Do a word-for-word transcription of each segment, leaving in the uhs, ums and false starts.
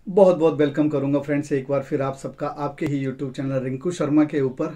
बहुत बहुत वेलकम करूंगा फ्रेंड्स एक बार फिर आप सबका आपके ही यूट्यूब चैनल रिंकू शर्मा के ऊपर।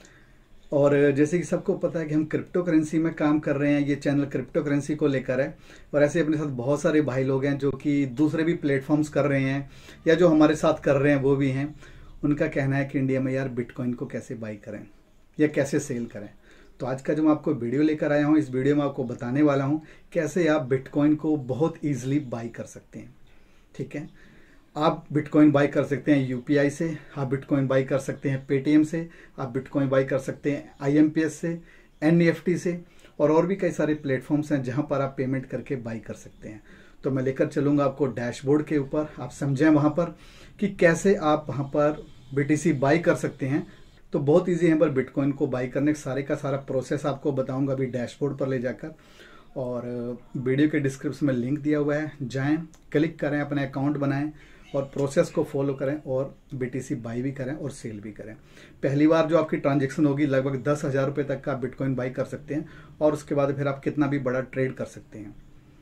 और जैसे कि सबको पता है कि हम क्रिप्टो करेंसी में काम कर रहे हैं, ये चैनल क्रिप्टो करेंसी को लेकर है। और ऐसे अपने साथ बहुत सारे भाई लोग हैं जो कि दूसरे भी प्लेटफॉर्म्स कर रहे हैं या जो हमारे साथ कर रहे हैं वो भी हैं। उनका कहना है कि इंडिया में यार बिटकॉइन को कैसे बाई करें या कैसे सेल करें। तो आज का जो मैं आपको वीडियो लेकर आया हूँ, इस वीडियो में आपको बताने वाला हूँ कैसे आप बिटकॉइन को बहुत ईजिली बाई कर सकते हैं। ठीक है, आप बिटकॉइन बाई कर सकते हैं यूपीआई से, आप बिटकॉइन बाई कर सकते हैं पेटीएम से, आप बिटकॉइन बाई कर सकते हैं आईएमपीएस से, एनईएफटी से, और और भी कई सारे प्लेटफॉर्म्स हैं जहां पर आप पेमेंट करके बाई कर सकते हैं। तो मैं लेकर चलूंगा आपको डैशबोर्ड के ऊपर, आप समझें वहां पर कि कैसे आप वहां पर बीटीसी बाई कर सकते हैं। तो बहुत ईजी है यहाँ पर बिटकॉइन को बाई करने, सारे का सारा प्रोसेस आपको बताऊंगा अभी डैशबोर्ड पर ले जाकर। और वीडियो के डिस्क्रिप्शन में लिंक दिया हुआ है, जाएं, क्लिक करें, अपना अकाउंट बनाएं और प्रोसेस को फॉलो करें और बीटीसी बाई भी करें और सेल भी करें। पहली बार जो आपकी ट्रांजैक्शन होगी लगभग दस हज़ार रुपये तक का बिटकॉइन बाई कर सकते हैं और उसके बाद फिर आप कितना भी बड़ा ट्रेड कर सकते हैं।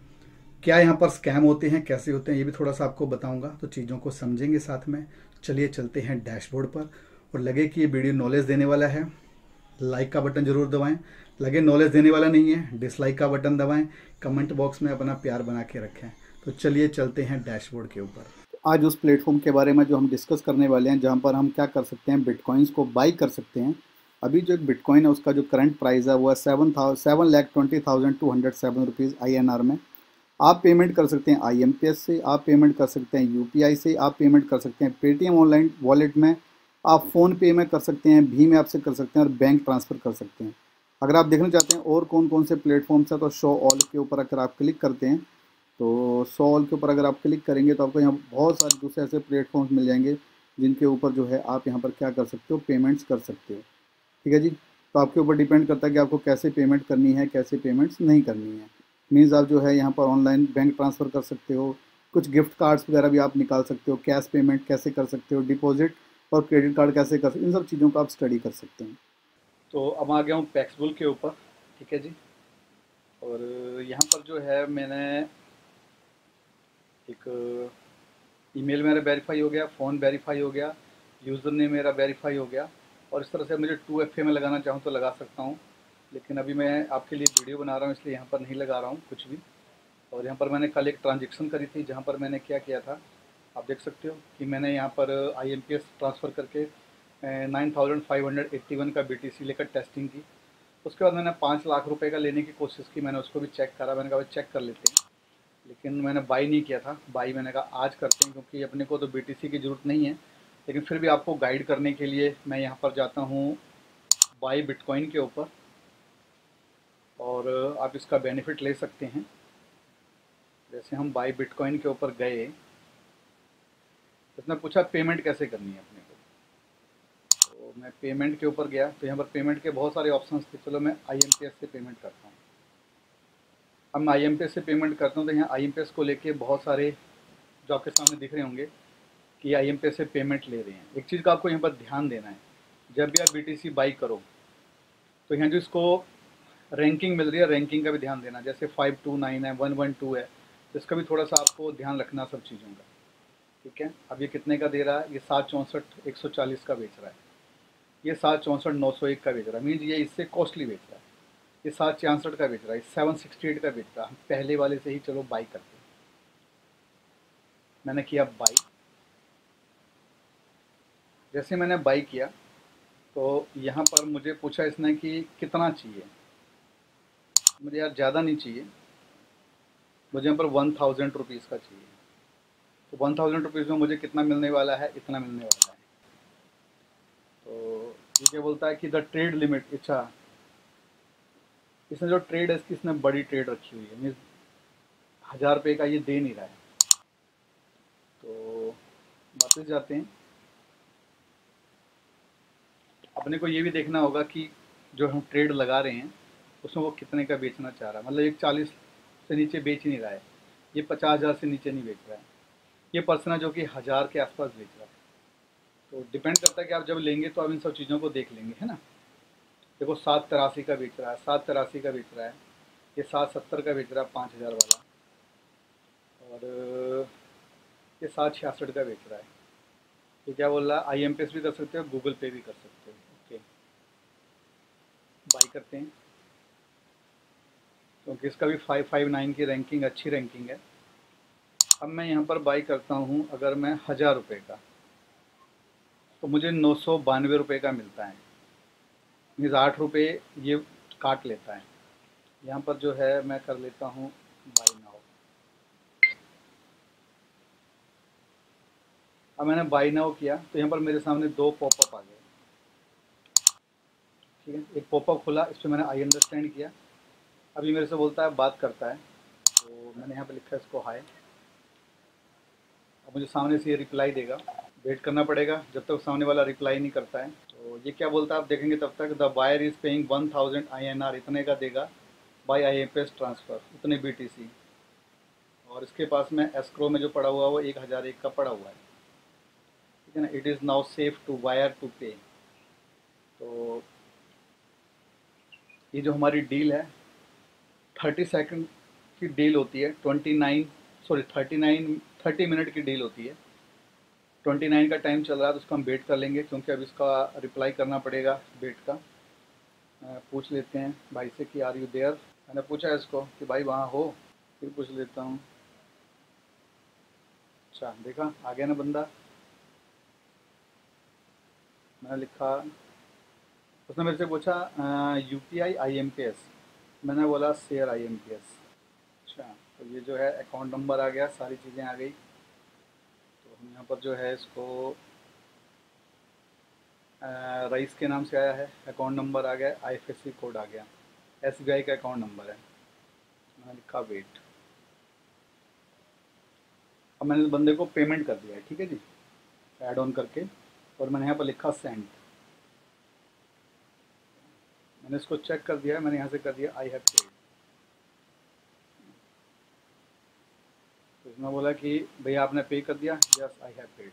क्या यहाँ पर स्कैम होते हैं, कैसे होते हैं, ये भी थोड़ा सा आपको बताऊंगा, तो चीज़ों को समझेंगे साथ में। चलिए चलते हैं डैशबोर्ड पर। और लगे कि ये वीडियो नॉलेज देने वाला है, लाइक का बटन जरूर दबाएं। लगे नॉलेज देने वाला नहीं है, डिसलाइक का बटन दबाएं। कमेंट बॉक्स में अपना प्यार बना के रखें। तो चलिए चलते हैं डैशबोर्ड के ऊपर। आज उस प्लेटफॉर्म के बारे में जो हम डिस्कस करने वाले हैं, जहां पर हम क्या कर सकते हैं, बिटकॉइंस को बाई कर सकते हैं। अभी जो बिटकॉइन है उसका जो करंट प्राइस है वो है seven thou seven lakh twenty thousand two hundred seven rupees I N R में। आप पेमेंट कर सकते हैं आई एम पी एस से, आप पेमेंट कर सकते हैं यू पी आई से, आप पेमेंट कर सकते हैं पेटीएम ऑनलाइन वॉलेट में, आप फ़ोन पे में कर सकते हैं, भीम ऐप से कर सकते हैं और बैंक ट्रांसफ़र कर सकते हैं। अगर आप देखना चाहते हैं और कौन कौन से प्लेटफॉर्म्स हैं तो शो ऑल के ऊपर अगर आप क्लिक करते हैं तो शो ऑल के ऊपर अगर आप क्लिक करेंगे तो आपको यहाँ बहुत सारे दूसरे ऐसे प्लेटफॉर्म्स मिल जाएंगे जिनके ऊपर जो है आप यहाँ पर क्या कर सकते हो, पेमेंट्स कर सकते हो। ठीक है जी। तो आपके ऊपर डिपेंड करता है कि आपको कैसे पेमेंट करनी है, कैसे पेमेंट्स नहीं करनी है। मीन्स आप जो है यहाँ पर ऑनलाइन बैंक ट्रांसफ़र कर सकते हो, कुछ गिफ्ट कार्ड्स वगैरह भी आप निकाल सकते हो, कैश पेमेंट कैसे कर सकते हो, डिपॉजिट और क्रेडिट कार्ड कैसे कर सकते हो, इन सब चीज़ों का आप स्टडी कर सकते हैं। तो अब आ गया हूँ पैक्सबुल के ऊपर। ठीक है जी। और यहाँ पर जो है मैंने एक ईमेल मेरा वेरीफाई हो गया, फ़ोन वेरीफाई हो गया, यूज़र नेम मेरा वेरीफाई हो गया। और इस तरह से मुझे टू एफ ए में लगाना चाहूँ तो लगा सकता हूँ, लेकिन अभी मैं आपके लिए वीडियो बना रहा हूँ इसलिए यहाँ पर नहीं लगा रहा हूँ कुछ भी। और यहाँ पर मैंने कल एक ट्रांजेक्शन करी थी जहाँ पर मैंने क्या किया था, आप देख सकते हो कि मैंने यहाँ पर I M P S transfer करके nine thousand five hundred eighty one का बी टी सी लेकर टेस्टिंग की। उसके बाद मैंने पाँच लाख रुपए का लेने की कोशिश की, मैंने उसको भी चेक करा, मैंने कहा चेक कर लेते हैं, लेकिन मैंने बाई नहीं किया था। बाई मैंने कहा आज करते हैं क्योंकि अपने को तो बीटीसी की ज़रूरत नहीं है, लेकिन फिर भी आपको गाइड करने के लिए मैं यहाँ पर जाता हूँ बाई बिटकॉइन के ऊपर और आप इसका बेनिफिट ले सकते हैं। जैसे हम बाई बिटकॉइन के ऊपर गए, इसने पूछा पेमेंट कैसे करनी है अपने को, तो मैं पेमेंट के ऊपर गया तो यहाँ पर पेमेंट के बहुत सारे ऑप्शंस थे। चलो मैं आई एम पी एस से पेमेंट करता हूँ। अब मैं आई एम पी एस से पेमेंट करता हूँ तो यहाँ आई एम पी एस को लेके बहुत सारे जो आपके सामने दिख रहे होंगे कि आई एम पी एस से पेमेंट ले रहे हैं। एक चीज़ का आपको यहाँ पर ध्यान देना है, जब भी आप बी टी सी बाई करो तो यहाँ जो इसको रैंकिंग मिल रही है, रैंकिंग का भी ध्यान देना। जैसे फाइव टू नाइन है, वन वन टू है, तो इसका भी थोड़ा सा आपको ध्यान रखना सब चीज़ों का। ठीक है। अब ये कितने का दे रहा है, ये सात चौंसठ एक सौ चालीस का बेच रहा है, ये सात चौंसठ नौ सौ एक का बेच रहा है, मीन्स ये इससे कॉस्टली बेच रहा है। ये सात छियासठ का बेच रहा है, सेवन सिक्सटी एट का बेच रहा है। हम पहले वाले से ही चलो बाई करते हैं। मैंने किया बाई। जैसे मैंने बाई किया तो यहाँ पर मुझे पूछा इसने कि कितना चाहिए। मुझे यार ज़्यादा नहीं चाहिए, मुझे यहाँ पर वन थाउजेंड रुपीज़ का चाहिए। तो वन थाउजेंड रुपीज़ में मुझे कितना मिलने वाला है, इतना मिलने वाला है। तो ये क्या बोलता है कि द ट्रेड लिमिट, अच्छा इसने जो ट्रेड है इसकी इसने बड़ी ट्रेड रखी हुई है, मीन्स हज़ार रुपये का ये दे नहीं रहा है। तो वापस जाते हैं। अपने को ये भी देखना होगा कि जो हम ट्रेड लगा रहे हैं उसमें वो कितने का बेचना चाह रहा है। मतलब एक चालीस से नीचे बेच नहीं रहा है, ये पचास हज़ार से नीचे नहीं बेच रहा है। ये पर्सन है जो कि हज़ार के आसपास बेच रहा है। तो डिपेंड करता है कि आप जब लेंगे तो आप इन सब चीज़ों को देख लेंगे, है ना। देखो सात तिरासी का बेच रहा है, सात तिरासी का बेच रहा है, ये सात सत्तर का बेच रहा है पाँच हज़ार वाला। और ये सात छियासठ का बेच रहा है। ये क्या बोल रहा है, आई एम पी एस भी कर सकते हो, गूगल पे भी कर सकते हो। ओके, बाई करते हैं क्योंकि इसका भी फाइव फाइव नाइन की रैंकिंग, अच्छी रैंकिंग है। अब मैं यहाँ पर बाई करता हूँ, अगर मैं हज़ार रुपये का, तो मुझे नौ सौ बानवे रुपये का मिलता है। मीन्स आठ रुपये ये काट लेता है। यहाँ पर जो है मैं कर लेता हूँ बाई नाउ। अब मैंने बाई नाउ किया तो यहाँ पर मेरे सामने दो पॉपअप आ गए। ठीक है, एक पॉपअप खुला, इस पर मैंने आई अंडरस्टैंड किया। अभी मेरे से बोलता है, बात करता है, तो मैंने यहाँ पर लिखा है इसको हाय। अब मुझे सामने से ये रिप्लाई देगा, वेट करना पड़ेगा जब तक सामने वाला रिप्लाई नहीं करता है। तो ये क्या बोलता है आप देखेंगे तब तक, the buyer is paying one thousand I N R, इतने का देगा by I M P S transfer, इतने बी टी सी। और इसके पास में एस्क्रो में जो पड़ा हुआ है वो एक हज़ार एक का पड़ा हुआ है। ठीक है ना, it is now safe to wire to pay. तो ये जो हमारी डील है, थर्टी सेकंड की डील होती है, twenty nine sorry thirty nine thirty minute की डील होती है। ट्वेंटी नाइन का टाइम चल रहा है तो उसको हम वेट कर लेंगे, क्योंकि अब इसका रिप्लाई करना पड़ेगा वेट का। पूछ लेते हैं भाई से कि आर यू देयर। मैंने पूछा इसको कि भाई वहाँ हो, फिर पूछ लेता हूँ। अच्छा, देखा आ गया ना बंदा। मैंने लिखा, उसने मेरे से पूछा U P I I M P S, मैंने बोला share I M P S. अच्छा, तो ये जो है अकाउंट नंबर आ गया, सारी चीज़ें आ गई। तो हम यहाँ पर जो है इसको रईस के नाम से आया है, अकाउंट नंबर आ गया, I F S C code आ गया, एस बी आई का अकाउंट नंबर है। मैंने लिखा वेट। अब मैंने इस बंदे को पेमेंट कर दिया है, ठीक है जी, ऐड ऑन करके, और मैंने यहाँ पर लिखा सेंड। मैंने इसको चेक कर दिया है, मैंने यहाँ से कर दिया आई हैव पेड। तो इसमें बोला कि भैया आपने पे कर दिया, यस आई हैव पेड।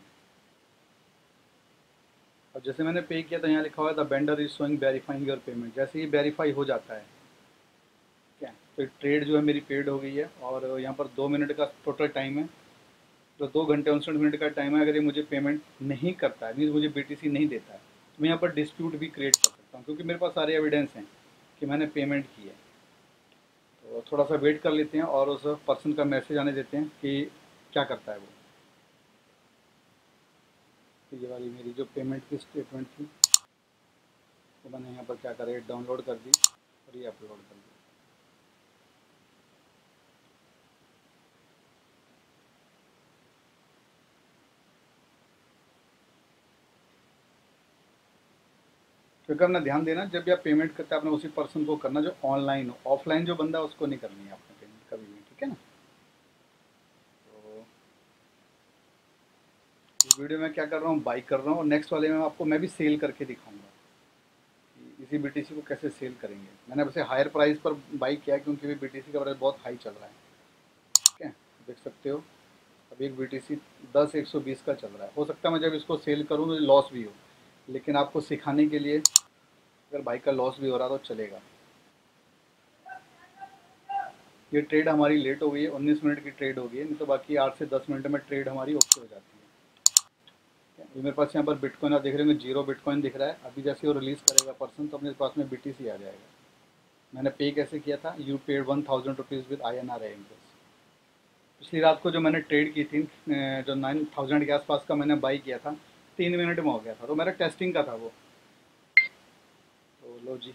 अब जैसे मैंने पे किया तो यहाँ लिखा हुआ है the vendor is showing verifying your payment. जैसे ही वेरीफाई हो जाता है, ठीक है, तो ट्रेड जो है मेरी पेड हो गई है। और यहाँ पर दो मिनट का टोटल टाइम है, तो दो घंटे उनसठ मिनट का टाइम है। अगर ये मुझे पेमेंट नहीं करता है, मीन्स मुझे बी टी सी नहीं देता है, तो मैं यहाँ पर डिस्प्यूट भी क्रिएट कर सकता हूँ, क्योंकि मेरे पास सारे एविडेंस हैं कि मैंने पेमेंट की है। तो थोड़ा सा वेट कर लेते हैं और उस पर्सन का मैसेज आने देते हैं कि क्या करता है वो। तो ये वाली मेरी जो पेमेंट की स्टेटमेंट थी, तो मैंने यहाँ पर क्या करें, डाउनलोड कर दी और ये अपलोड कर दी। क्योंकि अपना ध्यान देना, जब भी आप पेमेंट करते हैं आपने उसी पर्सन को करना जो ऑनलाइन हो, ऑफलाइन जो बंदा है उसको नहीं करनी है आपने पेमेंट कभी भी, ठीक है ना। तो इस वीडियो में क्या कर रहा हूँ, बाई कर रहा हूँ, और नेक्स्ट वाले में आपको मैं भी सेल करके दिखाऊंगा कि इसी बी टी सी को कैसे सेल करेंगे। मैंने वैसे हायर प्राइस पर बाई किया है क्योंकि बी टी सी का प्राइस बहुत हाई चल रहा है, ठीक है, देख सकते हो। अब एक बी टी सी दस एक सौ बीस का चल रहा है। हो सकता है मैं जब इसको सेल करूँ तो लॉस भी हो, लेकिन आपको सिखाने के लिए अगर बाइक का लॉस भी हो रहा तो चलेगा। ये ट्रेड हमारी लेट हो गई है, उन्नीस मिनट की ट्रेड हो गई है, नहीं तो बाकी आठ से दस मिनट में ट्रेड हमारी ओके हो जाती है। ये मेरे पास यहाँ पर बिटकॉइन आप देख रहे होंगे, जीरो बिटकॉइन दिख रहा है। अभी जैसे वो रिलीज़ करेगा पर्सन तो अपने पास में बी टी सी आ जाएगा। मैंने पे कैसे किया था, you paid one thousand rupees with I N R I M P S. पिछली रात को जो मैंने ट्रेड की थी, जो नाइन थाउजेंड के आसपास का मैंने बाई किया था, तीन मिनट में हो गया था, तो मेरा टेस्टिंग का था वो। तो लो जी,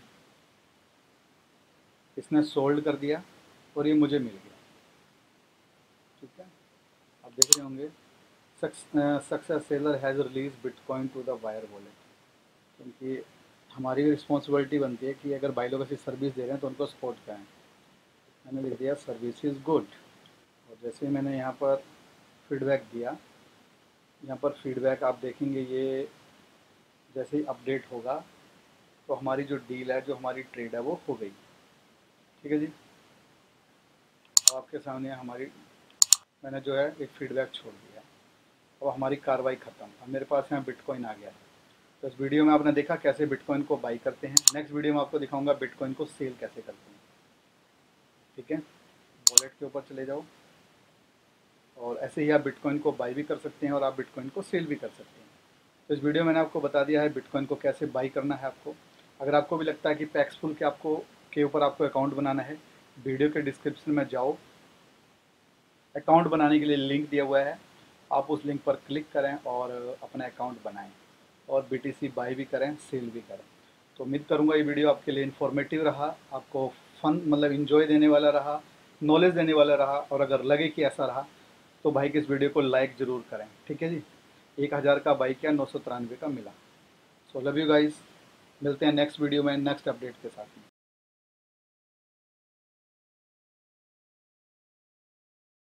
इसने सोल्ड कर दिया और ये मुझे मिल गया, ठीक है। आप देख रहे होंगे, success seller has release bitcoin to the wire wallet. क्योंकि हमारी भी रिस्पॉन्सिबिलिटी बनती है कि अगर भाई लोग ऐसी सर्विस दे रहे हैं तो उनको सपोर्ट करें। मैंने लिख दिया सर्विस इज़ गुड, और जैसे ही मैंने यहाँ पर फीडबैक दिया, यहाँ पर फीडबैक आप देखेंगे, ये जैसे ही अपडेट होगा तो हमारी जो डील है, जो हमारी ट्रेड है वो हो गई, ठीक है जी। अब आपके सामने हमारी, मैंने जो है एक फीडबैक छोड़ दिया, अब हमारी कार्रवाई ख़त्म। अब मेरे पास यहाँ बिटकॉइन आ गया है। तो इस वीडियो में आपने देखा कैसे बिटकॉइन को बाई करते हैं। नेक्स्ट वीडियो में आपको दिखाऊंगा बिटकॉइन को सेल कैसे करते हैं, ठीक है। वॉलेट के ऊपर चले जाओ, और ऐसे ही आप बिटकॉइन को बाई भी कर सकते हैं और आप बिटकॉइन को सेल भी कर सकते हैं। तो इस वीडियो में मैंने आपको बता दिया है बिटकॉइन को कैसे बाई करना है आपको। अगर आपको भी लगता है कि पैक्सफुल के आपको के ऊपर आपको अकाउंट बनाना है, वीडियो के डिस्क्रिप्शन में जाओ, अकाउंट बनाने के लिए लिंक दिया हुआ है, आप उस लिंक पर क्लिक करें और अपना अकाउंट बनाएं और बीटीसी बाई भी करें, सेल भी करें। तो उम्मीद करूंगा ये वीडियो आपके लिए इन्फॉर्मेटिव रहा, आपको फन मतलब इन्जॉय देने वाला रहा, नॉलेज देने वाला रहा, और अगर लगे कि ऐसा रहा तो भाई कि इस वीडियो को लाइक ज़रूर करें। ठीक है जी, एक हज़ार का बाई किया, नौ सौ तिरानवे का मिला। सो लव यू गाइस, मिलते हैं नेक्स्ट वीडियो में नेक्स्ट अपडेट के साथ में।